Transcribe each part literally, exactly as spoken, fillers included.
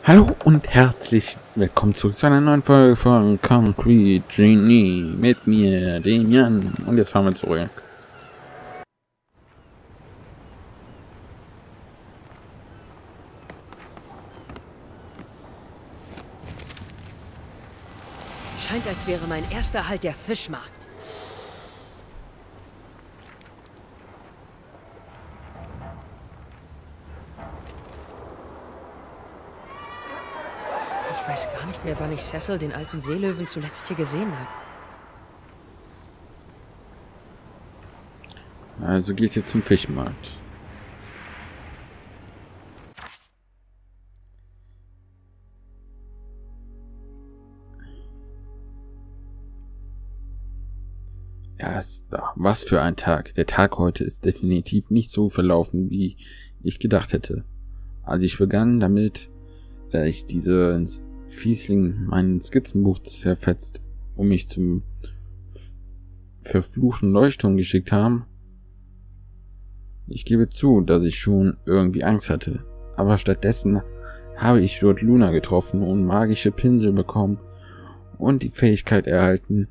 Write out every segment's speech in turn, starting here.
Hallo und herzlich willkommen zurück zu einer neuen Folge von Concrete Genie mit mir, dem Jan. Und jetzt fahren wir zurück. Scheint, als wäre mein erster Halt der Fischmarkt. Ich weiß gar nicht mehr, wann ich Cecil, den alten Seelöwen, zuletzt hier gesehen habe. Also gehst jetzt zum Fischmarkt. Ja, ist da. Was für ein Tag. Der Tag heute ist definitiv nicht so verlaufen, wie ich gedacht hätte. Als ich begann damit, da ich diese Fiesling mein Skizzenbuch zerfetzt, um mich zum verfluchten Leuchtturm geschickt haben. Ich gebe zu, dass ich schon irgendwie Angst hatte, aber stattdessen habe ich dort Luna getroffen und magische Pinsel bekommen und die Fähigkeit erhalten,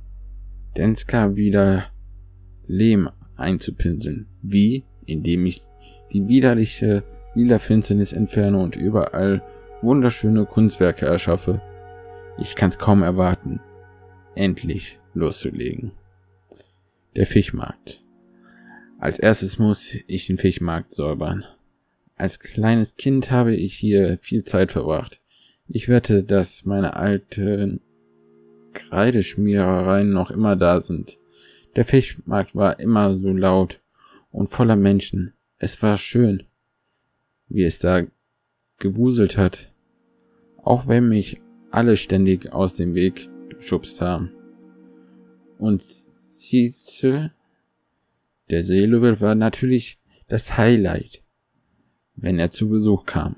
Denska wieder Lehm einzupinseln. Wie? Indem ich die widerliche lila Finsternis entferne und überall wunderschöne Kunstwerke erschaffe. Ich kann's kaum erwarten, endlich loszulegen. Der Fischmarkt. Als erstes muss ich den Fischmarkt säubern. Als kleines Kind habe ich hier viel Zeit verbracht. Ich wette, dass meine alten Kreideschmierereien noch immer da sind. Der Fischmarkt war immer so laut und voller Menschen. Es war schön, wie es da gewuselt hat, auch wenn mich alle ständig aus dem Weg geschubst haben. Und Cecil, der Seelöwe, war natürlich das Highlight, wenn er zu Besuch kam.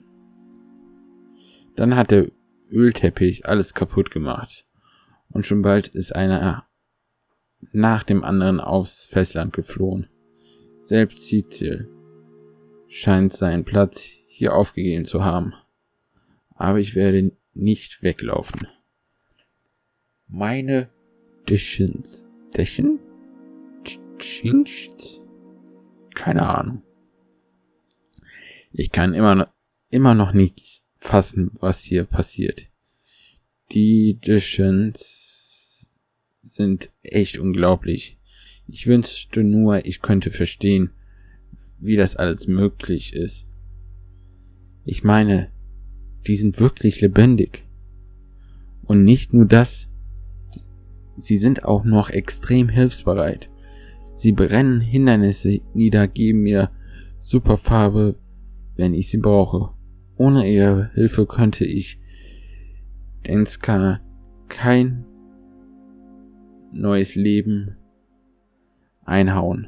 Dann hat der Ölteppich alles kaputt gemacht und schon bald ist einer nach dem anderen aufs Festland geflohen. Selbst Cecil scheint seinen Platz hier aufgegeben zu haben. Aber ich werde nicht weglaufen. Meine Dächens. Dächen? Dächens? Keine Ahnung. Ich kann immer noch, immer noch nicht fassen, was hier passiert. Die Dächens sind echt unglaublich. Ich wünschte nur, ich könnte verstehen, wie das alles möglich ist. Ich meine, die sind wirklich lebendig. Und nicht nur das, sie sind auch noch extrem hilfsbereit. Sie brennen Hindernisse nieder, geben mir Superfarbe, wenn ich sie brauche. Ohne ihre Hilfe könnte ich Denska kein neues Leben einhauen.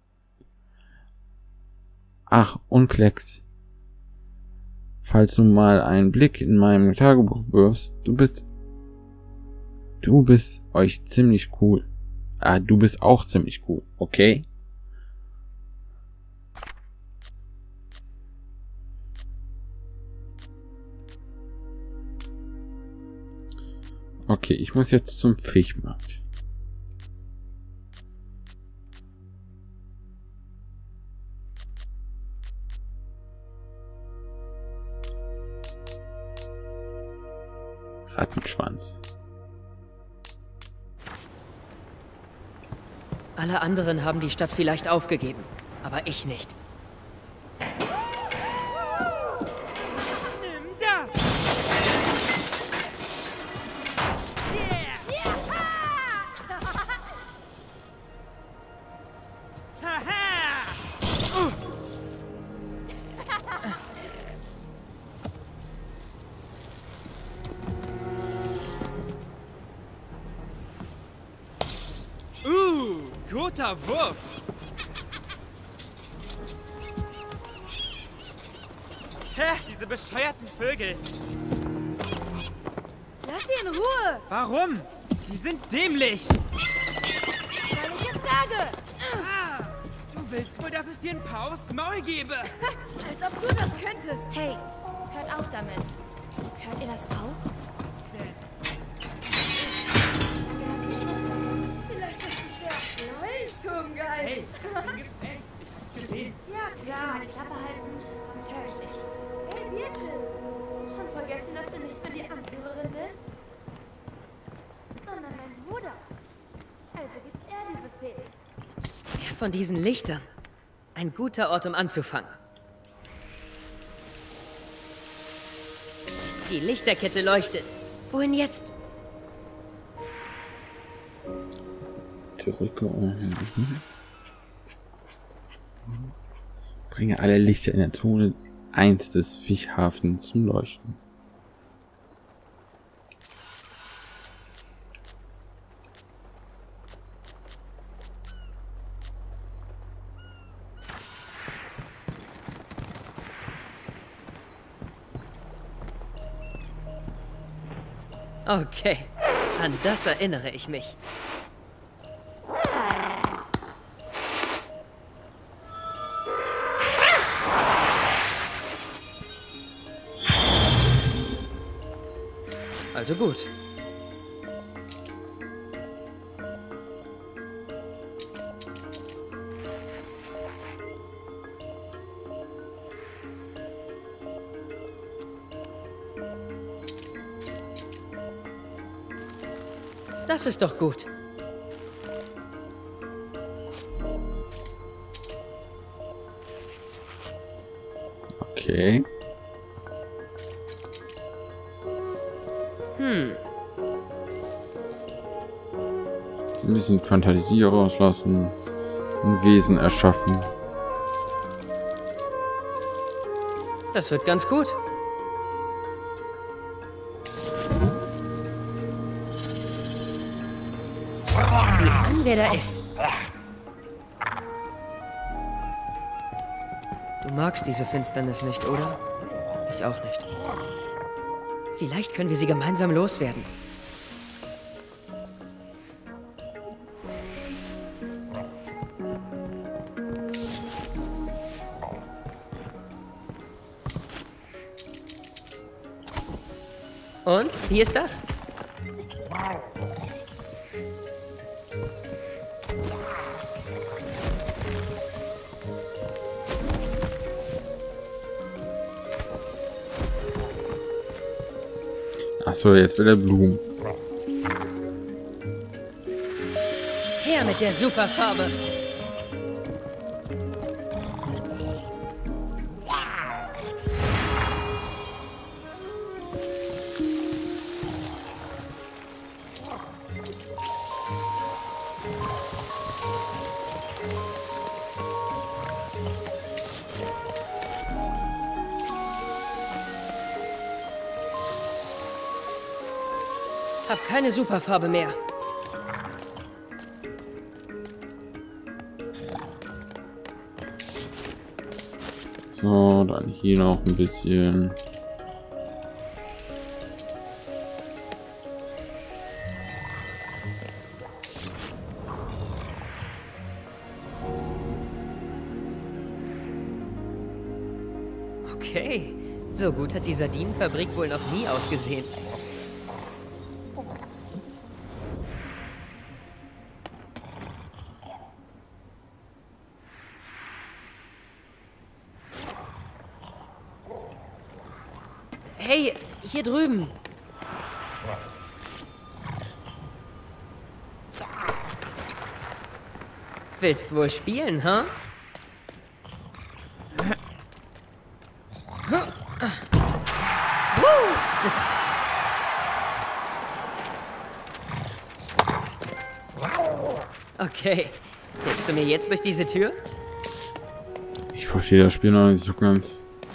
Ach, und Klecks. Falls du mal einen Blick in meinem Tagebuch wirfst, du bist, du bist euch ziemlich cool. Ah, du bist auch ziemlich cool, okay? Okay, ich muss jetzt zum Fischmarkt. Rattenschwanz. Alle anderen haben die Stadt vielleicht aufgegeben, aber ich nicht. Nimm das! Yeah. uh. Uh, guter Wurf! Hä, diese bescheuerten Vögel! Lass sie in Ruhe! Warum? Die sind dämlich! Weil ich es sage! Ah, du willst wohl, dass ich dir ein paar aufs Maul gebe? Als ob du das könntest! Hey, hört auf damit. Hört ihr das auch? Vielleicht ist es der Leuchtturmgeist. Hey, den gibt's echt. Ich hab's gesehen. Ja, ja, meine Klappe halten, sonst höre ich nichts. Hey, Beatrice. Schon vergessen, dass du nicht mehr die Anführerin bist? Sondern mein Bruder. Also gibt er die Befehl. Mehr von diesen Lichtern. Ein guter Ort, um anzufangen. Die Lichterkette leuchtet. Wohin jetzt? Zurück. Bringe alle Lichter in der Zone eins des Fischhafens zum Leuchten. Okay, an das erinnere ich mich. Also gut. Das ist doch gut. Okay. Hm. Ein bisschen Fantasie rauslassen. Ein Wesen erschaffen. Das wird ganz gut. Sieh an, wer da ist. Du magst diese Finsternis nicht, oder? Ich auch nicht. Vielleicht können wir sie gemeinsam loswerden. Und? Wie ist das? Achso, jetzt will er Blumen. Her mit der Superfarbe. Hab keine Superfarbe mehr. So, dann hier noch ein bisschen. Okay, so gut hat die Sardinenfabrik wohl noch nie ausgesehen. Hey, hier drüben. Willst wohl spielen, ha? Okay, hilfst du mir jetzt durch diese Tür? Ich verstehe das Spiel noch nicht so ganz.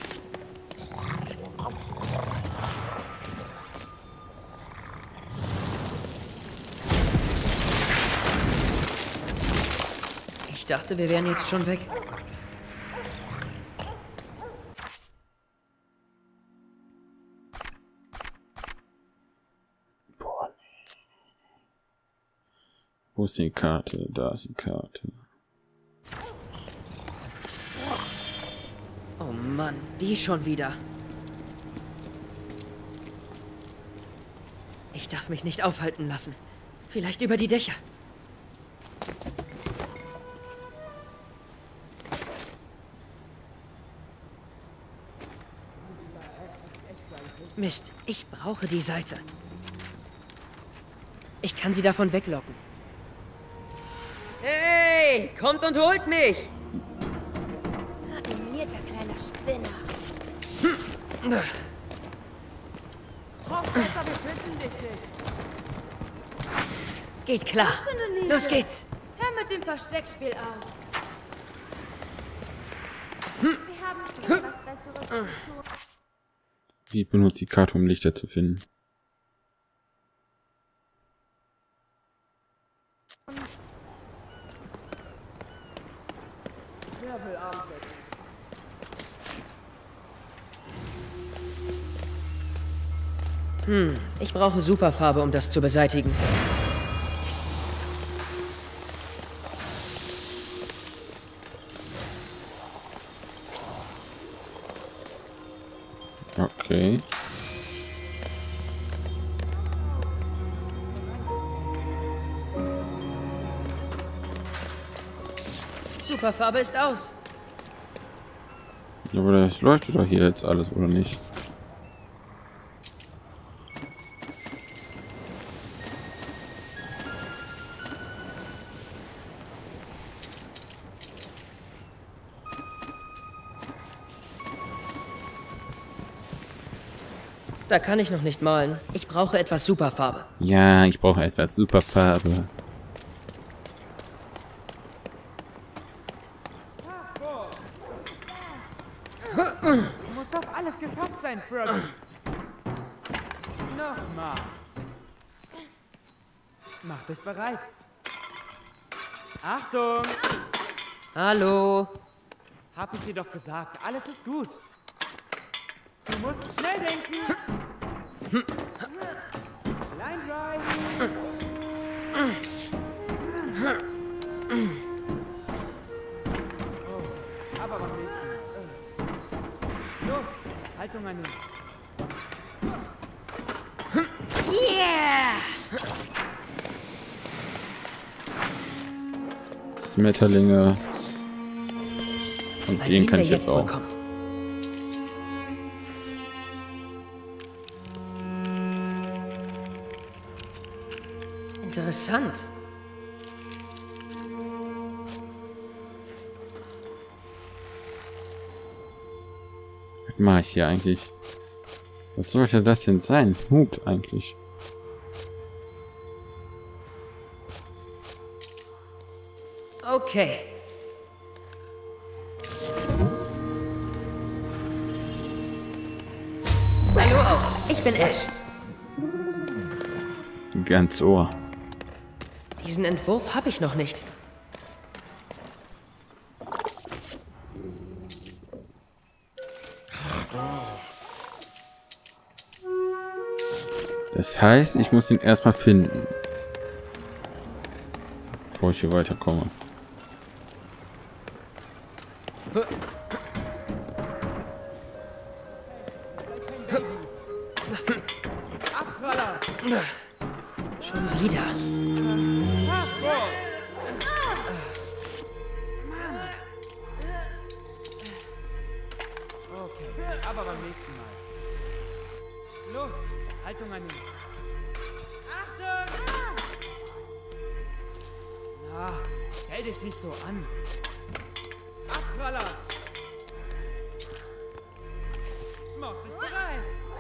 Ich dachte, wir wären jetzt schon weg. Boah, nee. Wo ist die Karte? Da ist die Karte. Oh Mann, die schon wieder. Ich darf mich nicht aufhalten lassen. Vielleicht über die Dächer. Mist, ich brauche die Seite. Ich kann sie davon weglocken. Hey, kommt und holt mich! Raffinierter kleiner Spinner. Geht klar. Los geht's. Hör mit dem Versteckspiel auf. Wir haben schon was Besseres zu tun. Wie benutzt die Karte, um Lichter zu finden? Hm, ich brauche Superfarbe, um das zu beseitigen. Okay. Superfarbe ist aus. Ja, aber das leuchtet doch hier jetzt alles, oder nicht? Da kann ich noch nicht malen. Ich brauche etwas Superfarbe. Ja, ich brauche etwas Superfarbe. Muss doch alles gefasst sein, Froggy. Nochmal. Macht euch bereit. Achtung! Hallo. Hab ich dir doch gesagt, alles ist gut. Du musst schnell denken. Line Drive. Oh, aber beim nächsten Mal. Los, Haltung an den. Yeah! Schmetterlinge. Und Mal den sehen, kann wer ich jetzt jetzt auch. wohl kommt. Interessant. Was mache ich hier eigentlich? Was sollte das denn sein? Hut eigentlich. Okay. Hallo auch. Ich bin Ash. Ganz Ohr. Diesen Entwurf habe ich noch nicht. Das heißt, ich muss ihn erstmal finden, bevor ich hier weiterkomme. Abpraller. Schon wieder. Okay, aber beim nächsten Mal. Los, Haltung an ihn. Achtung! Na, stell dich nicht so an. Abpraller! Mach dich bereit!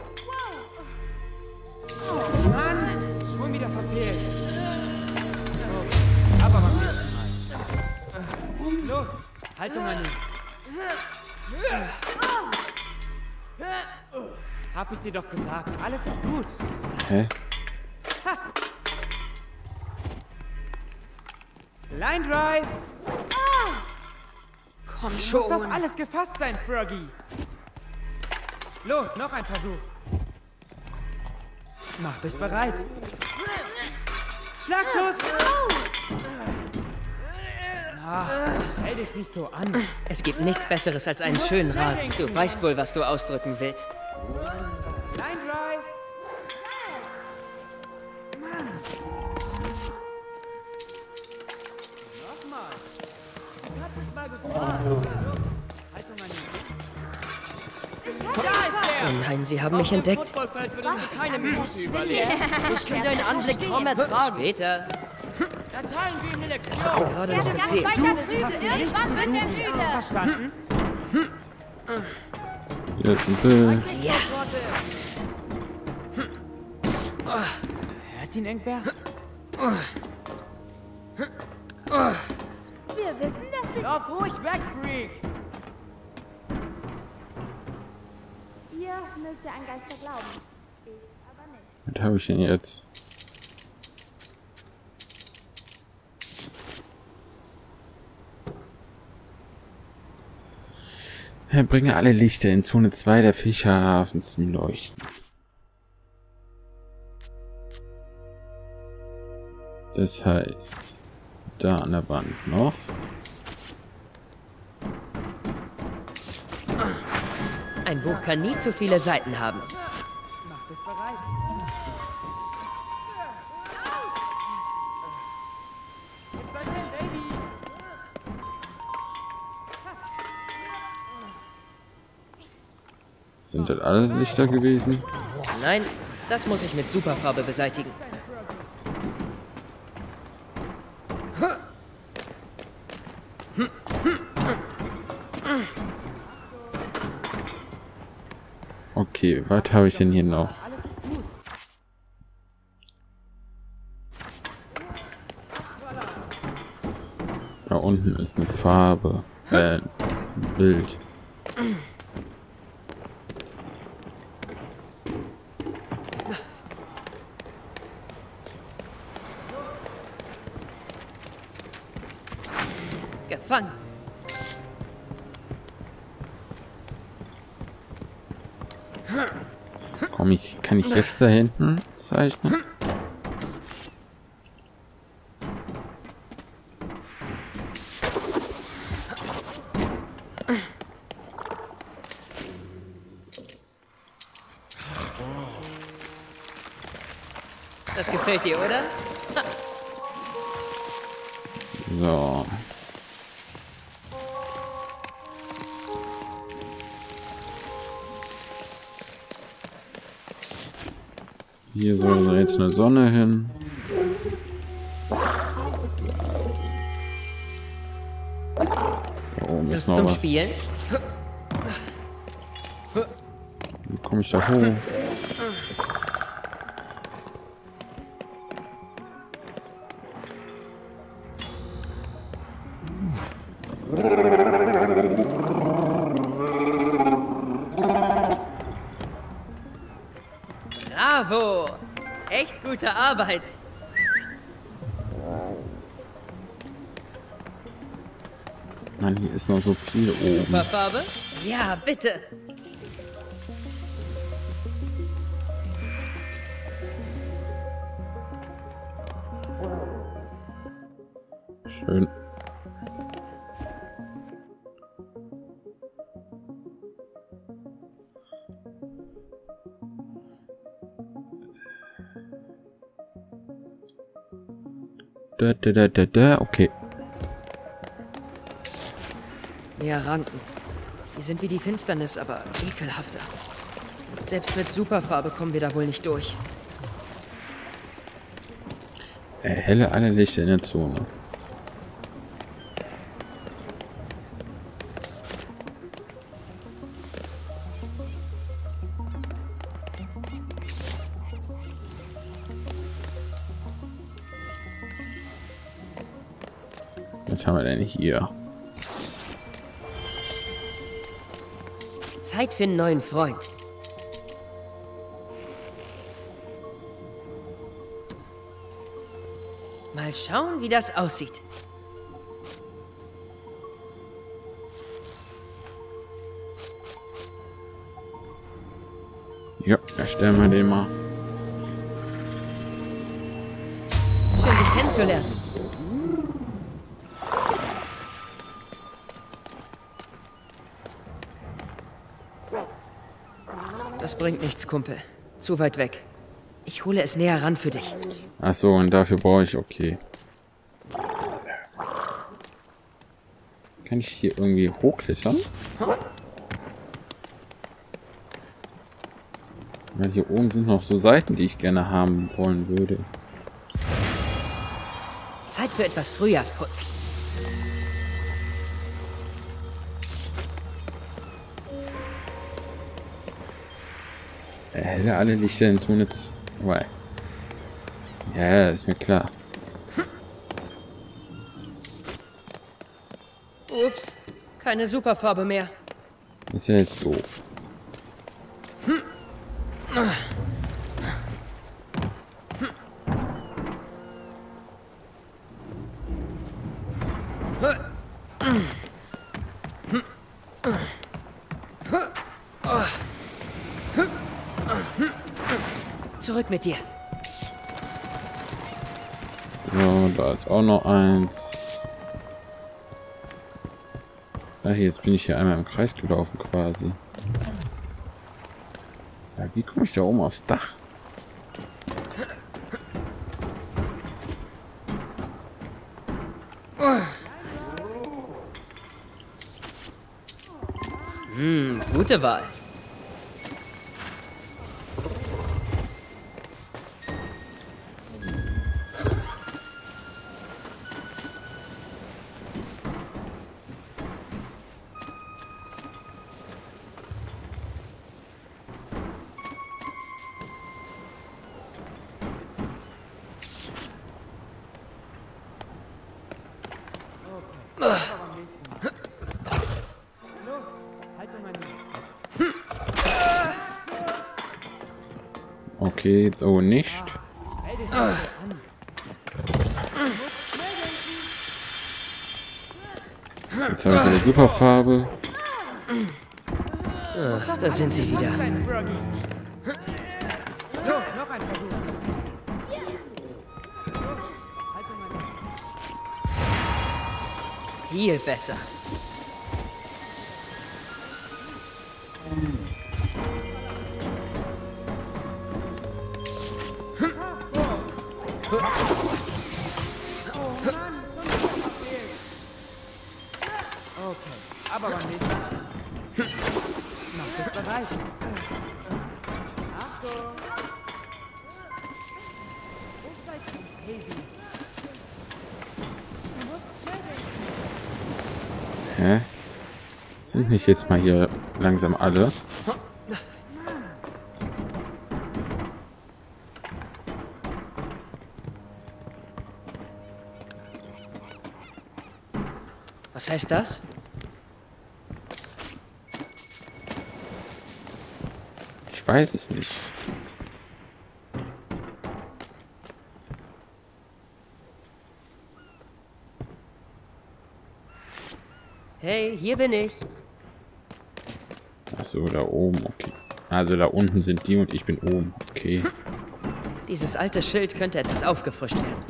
Oh, Mann! Schon wieder verfehlt. Okay, aber beim nächsten Mal. Los, Haltung an ihn. Hab ich dir doch gesagt, alles ist gut. Hä? Line Drive! Komm Muss doch schon. alles gefasst sein, Froggy. Los, noch ein Versuch. Macht euch bereit. Schlagschuss! Ah, stell dich nicht so an. Es gibt nichts Besseres als einen schönen Rasen. Du weißt wohl, was du ausdrücken willst. Line Drive! Oh nein, sie haben mich entdeckt. Keine Minute überleben. Ich will deinen Anblick kaum ertragen. Später. Erteilen wir ihm eine Das hat mir Lektion. gerade noch Ganz gefehlt. weiter Blüte. Irgendwas mit der Blüte. Verstanden? Hier ist ein Bild. Ja, Hört ihn irgendwer? Wir wissen, dass du... Lauf ruhig weg, Freak. Ihr mögt ja an Geister glauben. Ich aber nicht. Was habe ich denn jetzt? Ja, bringe alle Lichter in Zone zwei der Fischerhafen zum Leuchten. Das heißt, da an der Wand noch. ein Buch kann nie zu viele Seiten haben. Mach dich bereit. Jetzt seid ihr, Lady. Sind das alles Lichter gewesen? Nein, das muss ich mit Superfarbe beseitigen. Okay, was habe ich denn hier noch? Da unten ist eine Farbe. Äh, ein Bild. Gefangen. Komm, ich, kann ich jetzt da hinten zeichnen? Das gefällt dir, oder? So. Hier soll jetzt eine Sonne hin. Da oben Das ist noch zum was. Spielen? Wie komme ich da hoch? Bravo! Echt gute Arbeit. Mann, hier ist noch so viel oben. Superfarbe? Ja, bitte. Schön. Da, da, da, da, da. Okay. Mehr Ranken. Die sind wie die Finsternis, aber ekelhafter. Selbst mit Superfarbe kommen wir da wohl nicht durch. Erhelle alle Lichter in der Zone. Was haben wir denn hier? Zeit für einen neuen Freund. Mal schauen, wie das aussieht. Ja, erstellen wir den mal. Schön, dich kennenzulernen. Das bringt nichts, Kumpel. Zu weit weg. Ich hole es näher ran für dich. Ach so, und dafür brauche ich, okay. Kann ich hier irgendwie hochklettern? Weil hier oben sind noch so Seiten, die ich gerne haben wollen würde. Zeit für etwas Frühjahrsputz. Erhelle alle Lichter in Zone zwei. Ja, ist mir klar. Ups, keine Superfarbe mehr. Das ist ja jetzt doof. Zurück mit dir. So, da ist auch noch eins. Ja, jetzt bin ich hier einmal im Kreis gelaufen quasi. Ja, wie komme ich da oben aufs Dach? Hm, gute Wahl. Okay, so nicht. Jetzt habe ich eine Superfarbe. Ach, da sind sie wieder. Los, noch ein Versuch. Viel besser. Okay, aber beim nächsten Mal. Mach es bereit. Achtung! Hä? Sind nicht jetzt mal hier langsam alle? Was heißt das? Ich weiß es nicht. Hey, hier bin ich. Ach so, da oben, okay. Also da unten sind die und ich bin oben, okay. Dieses alte Schild könnte etwas aufgefrischt werden.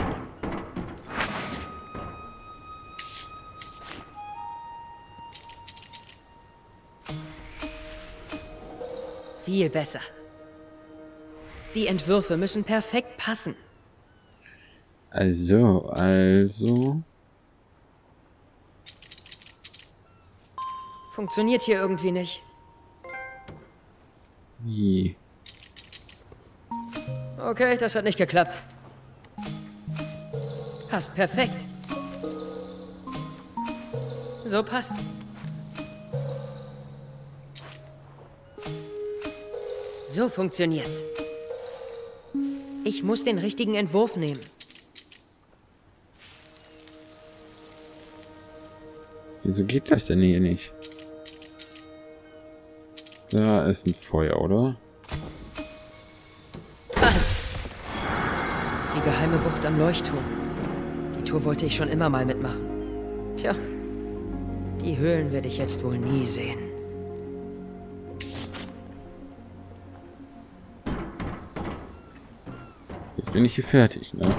Viel besser. Die Entwürfe müssen perfekt passen. Also, also... Funktioniert hier irgendwie nicht. Wie? Okay, das hat nicht geklappt. Passt perfekt. So passt's. So funktioniert's. Ich muss den richtigen Entwurf nehmen. Wieso geht das denn hier nicht? Da ist ein Feuer, oder? Passt. Die geheime Bucht am Leuchtturm. Die Tour wollte ich schon immer mal mitmachen. Tja, die Höhlen werde ich jetzt wohl nie sehen. Jetzt bin ich hier fertig, ne?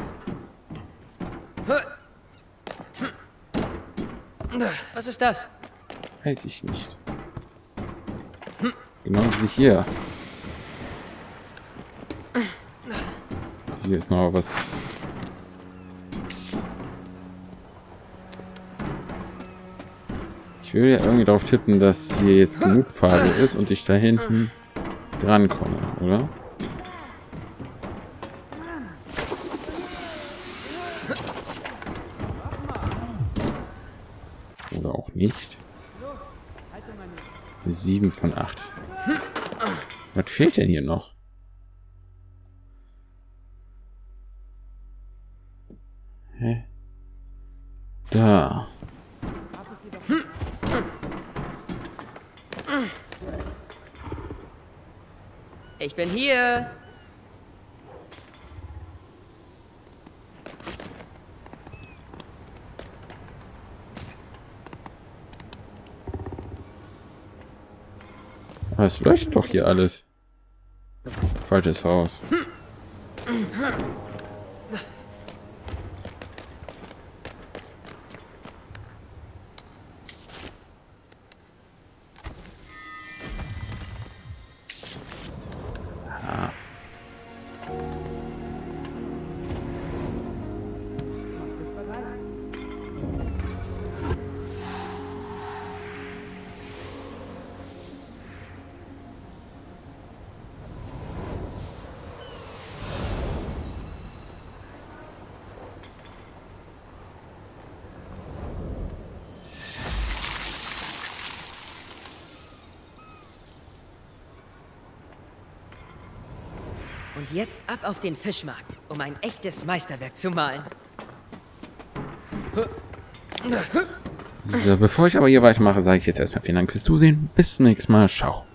Was ist das? Weiß ich nicht. Genauso wie hier. Hier ist noch was. Ich will ja irgendwie darauf tippen, dass hier jetzt genug Farbe ist und ich da hinten drankomme, oder? Oder auch nicht. Sieben von acht. Was fehlt denn hier noch? Hä? Da. Ich bin hier. Aber es leuchtet doch hier alles. Falsches Haus. Ah. Und jetzt ab auf den Fischmarkt, um ein echtes Meisterwerk zu malen. So, bevor ich aber hier weitermache, sage ich jetzt erstmal vielen Dank fürs Zusehen. Bis zum nächsten Mal. Ciao.